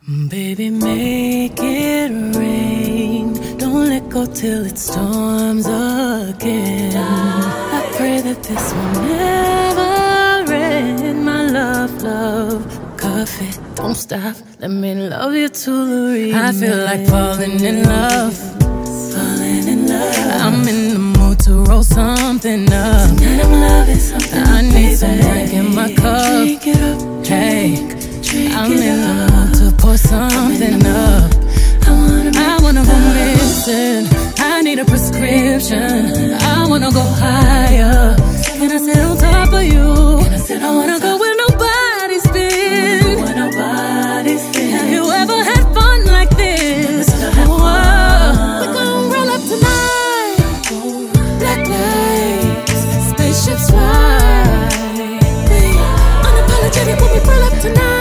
Baby, make it rain. Don't let go till it storms again. I pray that this will never end. My love, love, coffee, don't stop. Let me love you to the reason. I feel like falling in love. Falling in love. I'm in the mood to roll something up. Tonight I'm loving something. I need some drink in my cup. Drink it up, hey. I'm in the mood to pour something up. I wanna go missing. I need a prescription. I wanna go higher. Can I sit on top of you? I wanna go where nobody's been. Have you ever had fun like this? Whoa. We gon' roll up tonight. Black lights, spaceships fly. Unapologetic when we roll up tonight.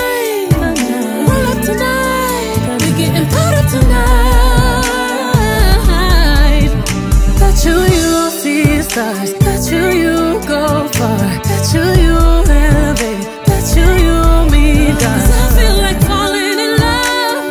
Stars. Bet you go far. Bet you elevate. Bet you meet God. 'Cause I feel like falling in love.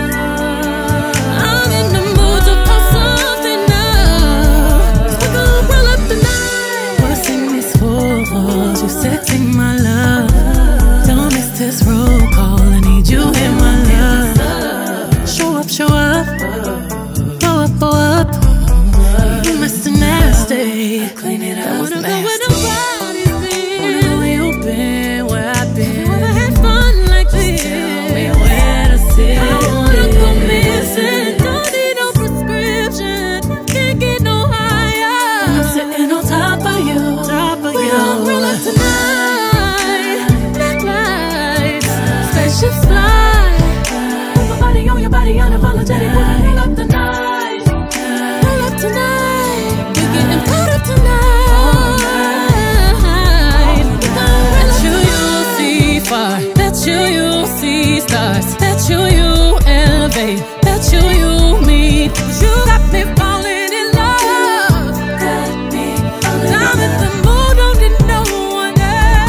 I'm in the mood to pop something up. We gon' roll up the night. What's in these fools? You sexy, my love. Don't miss this roll call. I need you in my love. Show up, show up. Blow up, blow up. Mr. Nasty, I clean it up. I wanna go where nobody's been. Wanna know where you've been, where I've been. Never had fun like this. Tell me where to sit. I wanna go missing. Don't need no prescription. Can't get no higher. I'm sitting on top of you. We gon' roll up tonight. Black lights, spaceships fly. Put my body on your body, unapologetic. When I roll up the night. Roll up tonight. Bet you elevate. Bet you meet. You got me falling in love. Got me falling in love. I'm in the mood, don't need no one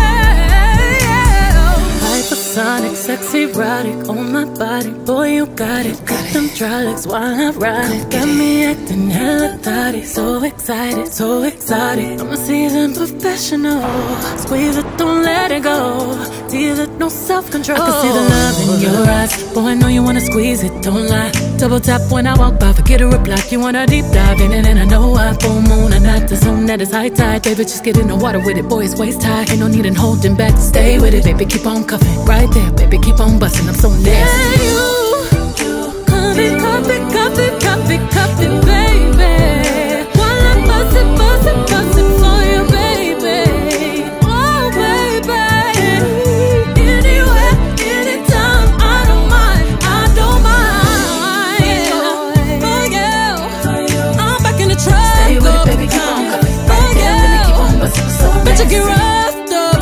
else. Hypersonic, sexy, erotic on my body. Boy, you got it. Got them dry legs while I ride it. Got me acting hella thotty. So excited, so exotic. I'm a seasoned professional. Squeeze it, don't let it go. Deal it, no self-control. I can see the love in your eyes. Boy, I know you wanna squeeze it, don't lie. Double tap when I walk by, forget a reply. You wanna deep dive in it, and I know I full moon. And not the zone that is high tide. Baby, just get in the water with it, boy, it's waist high. Ain't no need in holding back, stay with it. Baby, keep on cuffing, right there. Baby, keep on busting, I'm so nasty. Yeah, you cuff it, cuff it, cuff it, cuff it, cuff it, baby. While I'm bustin', bustin', bustin' for you, baby. Oh, baby. Anywhere, anytime, I don't mind, I don't mind. For you, I'm back in the truck. Stay with it, baby, keep on cuffing, right there. Baby, keep on bustin', so nasty. Bet you get roughed up,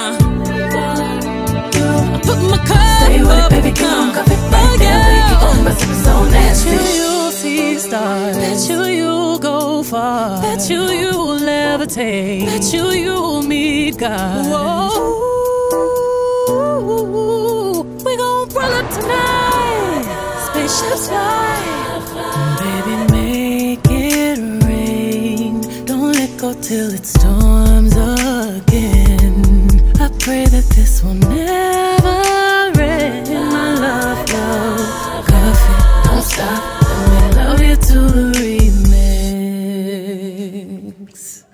I put my cup up. Stay with it, baby, keep on cuffing, right there. Baby, keep on bustin', so nasty. Bet you see stars. Bet you go far. Bet you levitate. Bet you meet God. Whoa. We gon' roll up tonight. Spaceships fly. Baby, make it rain. Don't let go till it storms again. I pray that this will never end. My love, love, coffee, don't stop. Let me love you to the remix.